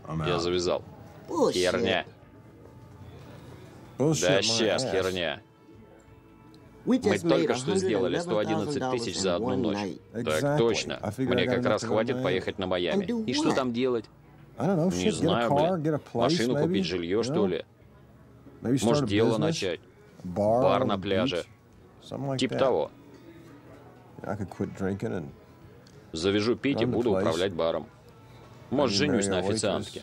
Я завязал. Херня. Да сейчас херня. Мы только что сделали 111 тысяч за одну ночь. Так точно. Мне как раз хватит поехать на Майами. И что там делать? Не знаю, блин. Машину купить, жилье, что ли? Может, дело начать. Бар на пляже. Типа того. Завяжу пить и буду управлять баром. Может, женюсь на официантке.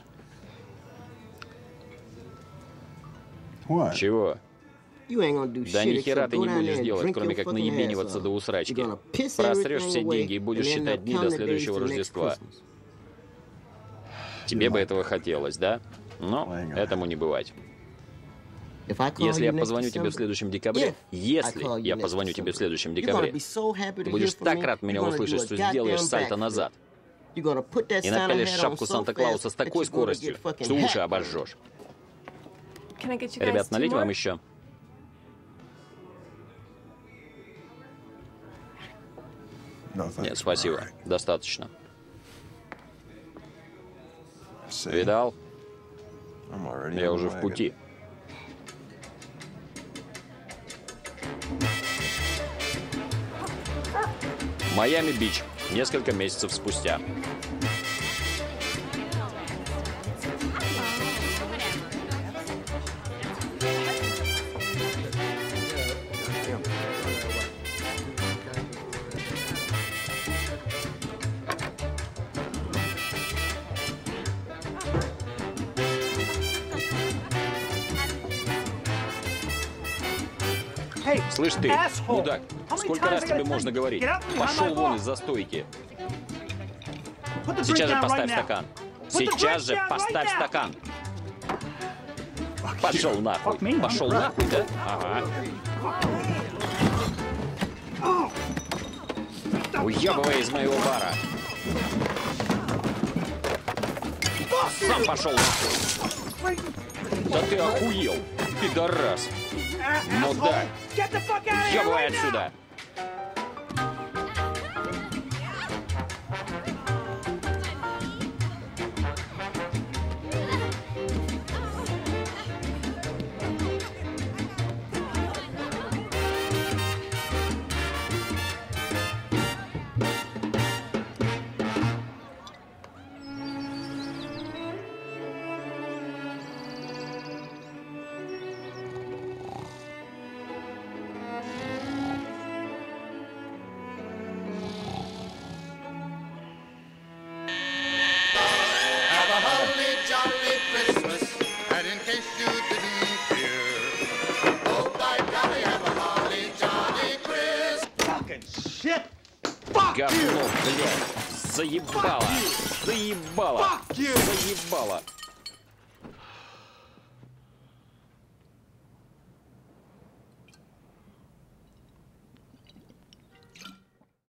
Чего? Да ни хера ты не будешь делать, кроме как наебениваться до усрачки. Просрешь все деньги и будешь считать дни до следующего Рождества. Тебе бы этого хотелось, да? Но этому не бывать. Если я позвоню тебе в следующем декабре, ты будешь так рад меня услышать, что сделаешь сальто назад. И напялишь шапку Санта-Клауса с такой скоростью, что уши обожжешь. Ребят, налить вам еще? Нет, спасибо. Достаточно. Видал? Я уже в пути. Майами-Бич. Несколько месяцев спустя. Слышь ты, мудак, сколько раз тебе можно говорить? Пошел вон из-за стойки. Сейчас же поставь стакан. Сейчас же поставь стакан. Пошел нахуй. Пошел нахуй, да? Ага. Уебывай из моего бара. Сам пошел нахуй. Да ты охуел, пидорас. Ну да. Уебывай отсюда. Говно, блядь! Заебало! Заебало! Заебало!